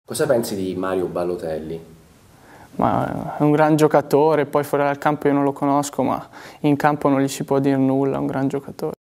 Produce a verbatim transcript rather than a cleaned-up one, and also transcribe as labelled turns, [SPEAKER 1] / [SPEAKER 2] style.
[SPEAKER 1] Cosa pensi di Mario Balotelli?
[SPEAKER 2] Ma è un gran giocatore, poi fuori dal campo io non lo conosco, ma in campo non gli si può dire nulla, è un gran giocatore.